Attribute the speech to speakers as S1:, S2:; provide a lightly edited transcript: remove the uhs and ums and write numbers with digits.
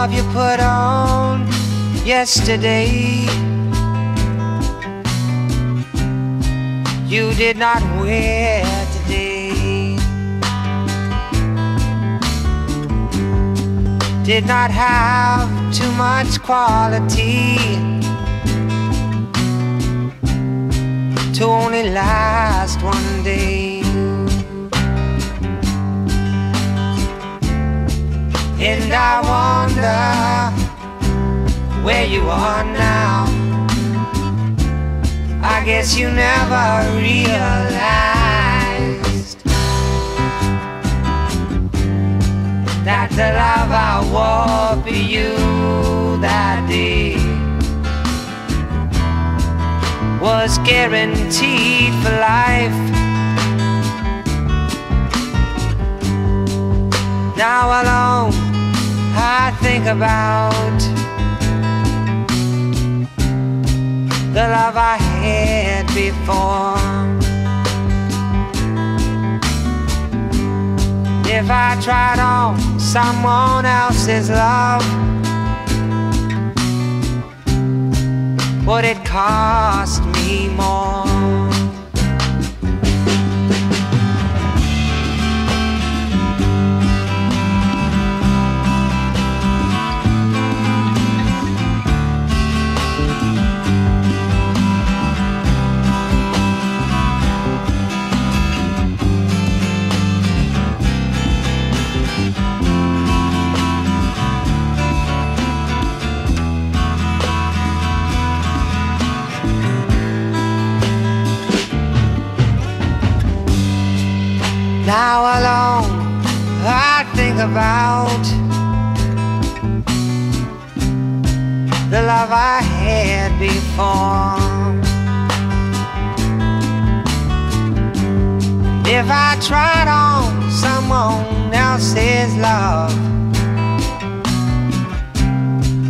S1: love you put on yesterday, you did not wear today. Did not have too much quality to only last one day. And I wonder where you are now. I guess you never realized that the love I wore for you that day was guaranteed for life. Now alone I think about the love I had before. If I tried on someone else's love, would it cost me more? Now alone I think about the love I had before. If I tried on someone else's love,